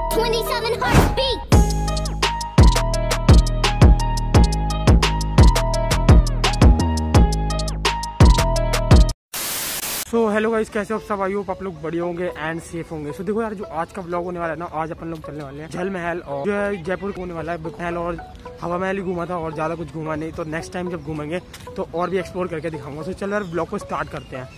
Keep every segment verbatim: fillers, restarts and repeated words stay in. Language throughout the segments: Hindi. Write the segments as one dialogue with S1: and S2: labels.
S1: twenty-seven heartbeat.
S2: So hello guys, कैसे हो सब? आई होप आप लोग बढ़िया होंगे एंड सेफ होंगे। सो so, देखो यार, जो आज का ब्लॉग होने वाला है ना, आज अपन लोग चलने वाले हैं जल महल और जो है जयपुर होने वाला है महल और हवा महल ही घूमा था और ज़्यादा कुछ घूमा नहीं। तो नेक्स्ट टाइम जब घूमेंगे तो और भी एक्सप्लोर करके दिखाऊंगा। तो so, चलो यार ब्लॉग को स्टार्ट करते हैं।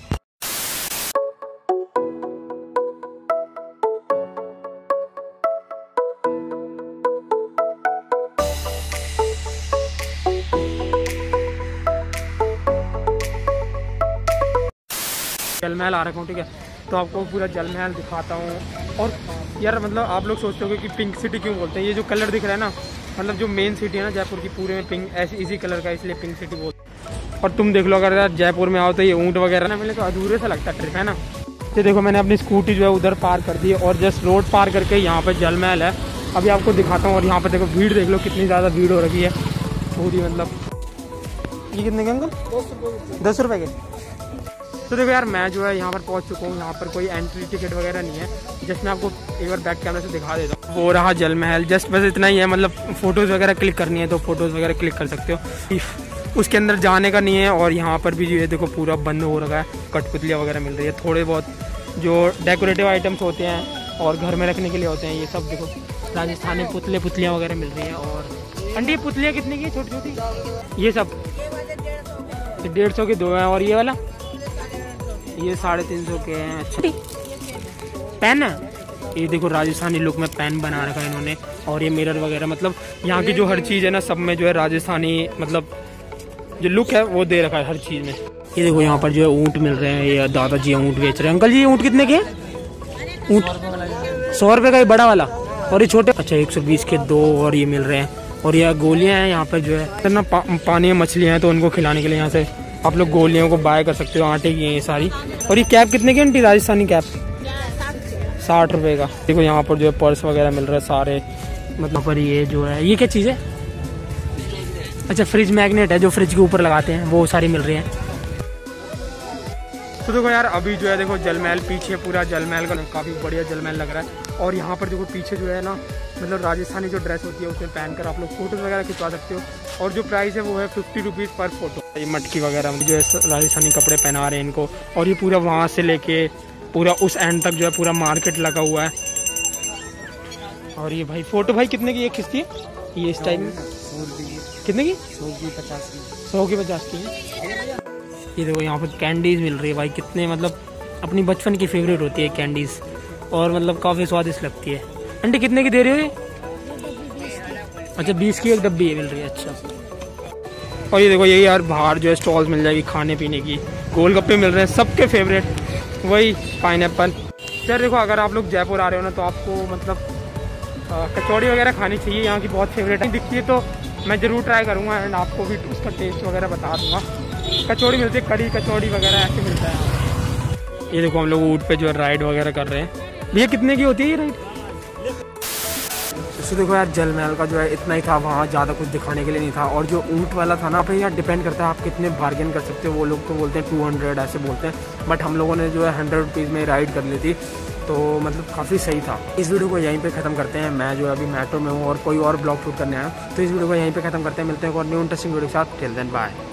S2: जल महल आ रखा हूँ, ठीक है, तो आपको पूरा जल महल दिखाता हूँ। और यार मतलब आप लोग सोचते होंगे कि पिंक सिटी क्यों बोलते हैं। ये जो कलर दिख रहा है ना, मतलब जो मेन सिटी है ना जयपुर की, पूरे में पिंक ऐसे इसी कलर का, इसलिए पिंक सिटी बोलते हैं। और तुम देख लो, अगर यार जयपुर में आओ तो ये ऊँट वगैरह ना मिले तो अधूरे सा लगता है ट्रिप, है ना। तो देखो मैंने अपनी स्कूटी जो है उधर पार कर दी और जस्ट रोड पार करके यहाँ पर जल महल है। अभी आपको दिखाता हूँ। और यहाँ पर देखो भीड़ देख लो, कितनी ज़्यादा भीड़ हो रखी है पूरी। मतलब ये कितने के अंकल? दस रुपये के। तो देखो यार, मैं जो है यहाँ पर पहुँच चुका हूँ। यहाँ पर कोई एंट्री टिकट वगैरह नहीं है। जस्ट मैं आपको एक बार बैक कैमरा से दिखा देता हूँ। वो रहा जल महल, जस्ट बस इतना ही है। मतलब फ़ोटोज़ वगैरह क्लिक करनी है तो फ़ोटोज़ वगैरह क्लिक कर सकते हो। उसके अंदर जाने का नहीं है। और यहाँ पर भी जो है देखो पूरा बंद हो रखा है। कठपुतलियाँ वगैरह मिल रही है, थोड़े बहुत जो डेकोरेटिव आइटम्स होते हैं और घर में रखने के लिए होते हैं, ये सब देखो राजस्थानी पुतले पुतलियाँ वगैरह मिल रही हैं। और आंटी पुतलियाँ कितने की है? छोटी छोटी ये सब डेढ़ सौ की दो हैं। और ये वाला ये साढ़े तीन सौ के हैं। अच्छा पेन है, ये देखो राजस्थानी लुक में पेन बना रखा है इन्होंने। और ये मिरर वगैरह, मतलब यहाँ की जो हर चीज़ है ना, सब में जो है राजस्थानी मतलब जो लुक है वो दे रखा है हर चीज़ में। ये देखो यहाँ पर जो है ऊँट मिल रहे हैं। ये दादाजी ऊँट बेच रहे हैं। अंकल जी ये ऊँट कितने के? ऊँट सौ रुपये का, ये बड़ा वाला। और ये छोटे अच्छा एक सौ बीस के दो। और ये मिल रहे हैं। और ये गोलियाँ हैं यहाँ पर जो है ना, पा, पानी में मछलियाँ हैं तो उनको खिलाने के लिए यहाँ से आप लोग गोलियों को बाय कर सकते हो। आटे की हैं ये सारी। और ये कैप कितने की आंटी? राजस्थानी कैप साठ रुपए का। देखो यहाँ पर जो है पर्स वगैरह मिल रहा है सारे। मतलब पर ये जो है ये क्या चीज़ है? अच्छा फ्रिज मैग्नेट है, जो फ्रिज के ऊपर लगाते हैं, वो सारी मिल रही हैं। तो देखो यार, अभी जो है देखो जल महल पीछे, पूरा जल महल का काफ़ी बढ़िया जल महल लग रहा है। और यहाँ पर देखो पीछे जो है ना, मतलब राजस्थानी जो ड्रेस होती है उसमें पहनकर आप लोग फोटोज़ वगैरह खिंचवा सकते हो। और जो प्राइस है वो है फिफ्टी रुपीज़ पर फोटो। ये मटकी वगैरह जो है राजस्थानी कपड़े पहना रहे हैं इनको। और ये पूरा वहाँ से लेके पूरा उस एंड तक जो है पूरा मार्केट लगा हुआ है। और ये भाई फ़ोटो भाई कितने की एक खिंचती है ये इस टाइम में? कितने की? सौ की पचास की। सौ की पचास की। ये देखो यहाँ पर कैंडीज़ मिल रही है भाई, कितने मतलब अपनी बचपन की फेवरेट होती है कैंडीज़। और मतलब काफ़ी स्वादिष्ट लगती है। आंटी कितने की दे रही हो ये? अच्छा बीस की एक डब्बी मिल रही है। अच्छा। और ये देखो यही यार बाहर जो है स्टॉल्स मिल जाएगी खाने पीने की। गोलगप्पे मिल रहे हैं, सबके फेवरेट वही पाइनएप्पल। सर देखो, अगर आप लोग जयपुर आ रहे हो ना तो आपको मतलब आ, कचौड़ी वगैरह खानी चाहिए। यहाँ की बहुत फेवरेट है, दिखती है तो मैं ज़रूर ट्राई करूँगा एंड आपको भी उसका टेस्ट वगैरह बता दूँगा। कचौड़ी मिलती है, कड़ी कचौड़ी वगैरह ऐसे मिलता है। ये देखो हम लोग ऊँट पे जो है राइड वगैरह कर रहे हैं। भैया कितने की होती है ये राइड? तो देखो यार, जल महल का जो है इतना ही था, वहाँ ज़्यादा कुछ दिखाने के लिए नहीं था। और जो ऊँट वाला था ना, पे यार डिपेंड करता है आप कितने बार्गेन कर सकते हो। वो लोग तो बोलते हैं टू हंड्रेड ऐसे बोलते हैं, बट हम लोगों ने जो है हंड्रेड रुपीज़ में राइड कर ली थी, तो मतलब काफ़ी सही था। इस वीडियो को यहीं पे ख़त्म करते हैं। मैं जो है अभी मेट्रो में हूँ और कोई और ब्लॉग शूट करने आया, तो इस वीडियो को यहीं पे ख़त्म करते हैं। मिलते हैं और न्यू इंटरेस्टिंग वीडियो के साथ। Till then bye.